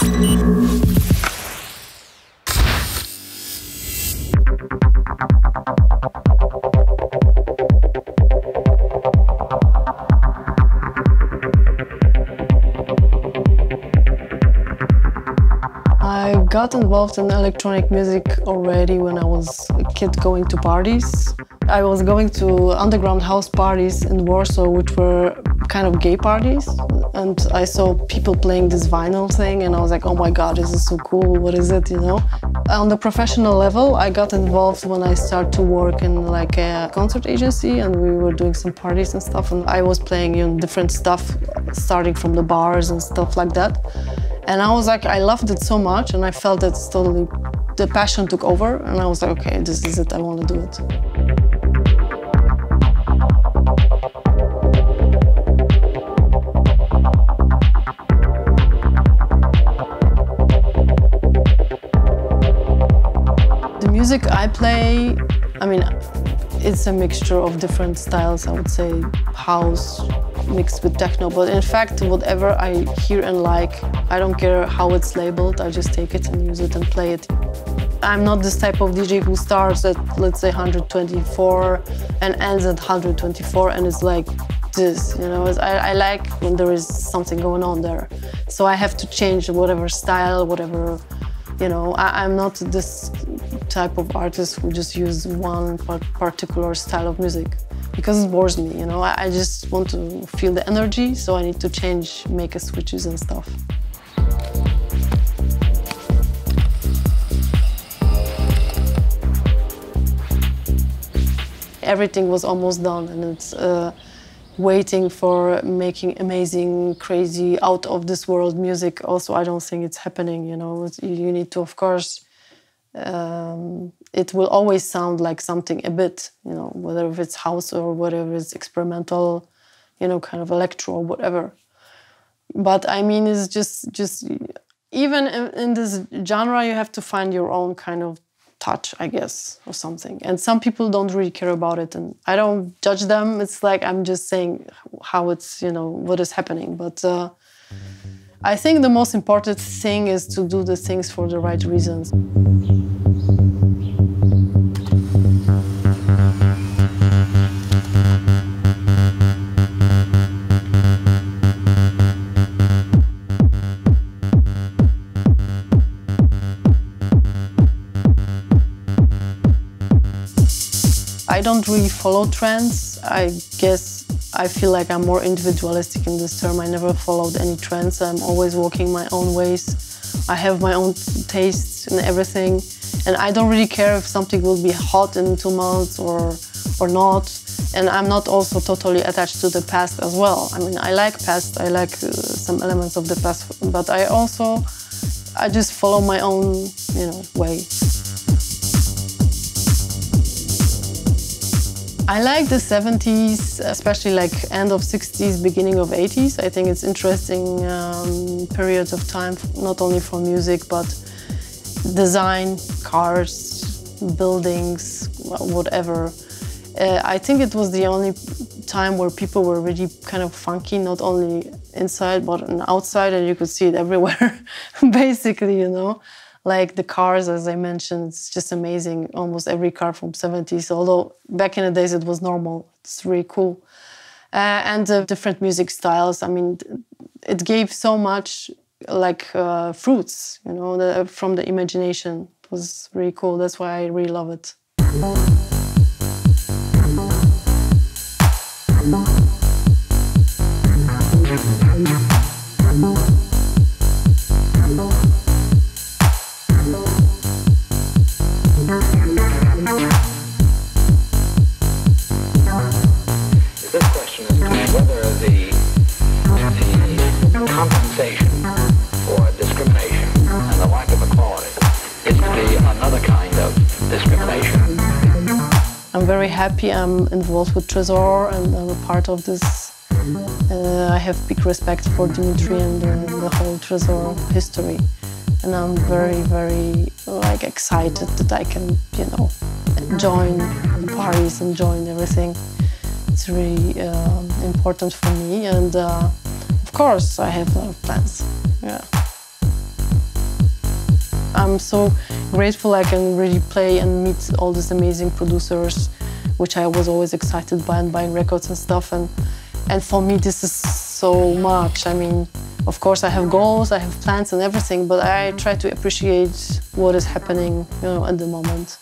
I got involved in electronic music already when I was a kid going to parties. I was going to underground house parties in Warsaw, which were kind of gay parties. And I saw people playing this vinyl thing and I was like, oh my God, this is so cool, what is it, you know? On the professional level, I got involved when I started to work in like a concert agency and we were doing some parties and stuff. And I was playing, you know, different stuff, starting from the bars and stuff like that. And I was like, I loved it so much and I felt that totally, the passion took over and I was like, okay, this is it, I want to do it. The music I play, I mean, it's a mixture of different styles, I would say, house mixed with techno, but in fact, whatever I hear and like, I don't care how it's labeled, I just take it and use it and play it. I'm not this type of DJ who starts at, let's say, 124 and ends at 124 and it's like this, you know? I like when there is something going on there. So I have to change whatever style, whatever, you know, I'm not this type of artist who just use one particular style of music because it bores me, you know. I just want to feel the energy, so I need to change, make a switches and stuff. Everything was almost done and it's waiting for making amazing, crazy, out of this world music. Also, I don't think it's happening, you know. You need to, of course, it will always sound like something a bit, you know, whether if it's house or whatever it's experimental, you know, kind of electro or whatever. But I mean, it's just even in this genre, you have to find your own kind of touch, I guess, or something. And some people don't really care about it, and I don't judge them. It's like I'm just saying how it's, you know, what is happening. But I think the most important thing is to do the things for the right reasons. I don't really follow trends. I guess I feel like I'm more individualistic in this term. I never followed any trends. I'm always walking my own ways. I have my own tastes and everything. And I don't really care if something will be hot in 2 months or not. And I'm not also totally attached to the past as well. I mean, I like past, I like some elements of the past, but I just follow my own, you know, way. I like the 70s, especially like end of 60s, beginning of 80s. I think it's interesting periods of time, not only for music, but design, cars, buildings, whatever. I think it was the only time where people were really kind of funky, not only inside, but outside, and you could see it everywhere, basically, you know. Like the cars, as I mentioned, it's just amazing. Almost every car from 70s, although back in the days it was normal. It's really cool. And the different music styles, I mean, it gave so much like fruits, you know, from the imagination. It was really cool. That's why I really love it. Compensation for discrimination and the lack of equality is to be another kind of discrimination. I'm very happy I'm involved with Tresor and I'm a part of this. I have big respect for Dimitri and the whole Tresor history. And I'm very, very like excited that I can, you know, join the parties and join everything. It's really important for me, and of course I have a lot of plans. Yeah. I'm so grateful I can really play and meet all these amazing producers, which I was always excited by, and buying records and stuff. And for me, this is so much. I mean, of course, I have goals, I have plans and everything, but I try to appreciate what is happening, you know, at the moment.